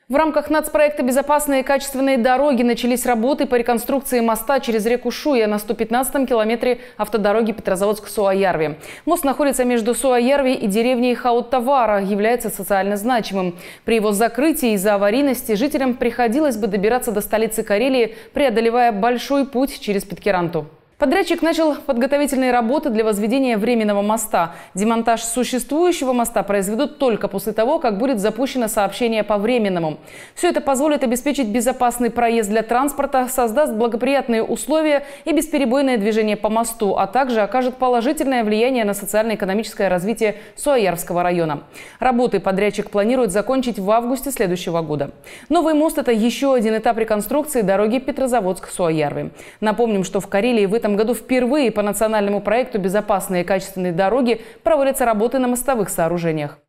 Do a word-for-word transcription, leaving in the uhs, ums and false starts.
В рамках нацпроекта «Безопасные и качественные дороги» начались работы по реконструкции моста через реку Шуя на сто пятнадцатом километре автодороги Петрозаводск-Суоярви. Мост находится между Суоярви и деревней Хаут-Тавара, является социально значимым. При его закрытии из-за аварийности жителям приходилось бы добираться до столицы Карелии, преодолевая большой путь через Питкяранту. Подрядчик начал подготовительные работы для возведения временного моста. Демонтаж существующего моста произведут только после того, как будет запущено сообщение по временному. Все это позволит обеспечить безопасный проезд для транспорта, создаст благоприятные условия и бесперебойное движение по мосту, а также окажет положительное влияние на социально-экономическое развитие Суоярвского района. Работы подрядчик планирует закончить в августе следующего года. Новый мост – это еще один этап реконструкции дороги Петрозаводск-Суоярви. Напомним, что в Карелии в этом В этом году впервые по национальному проекту «Безопасные и качественные дороги» проводятся работы на мостовых сооружениях.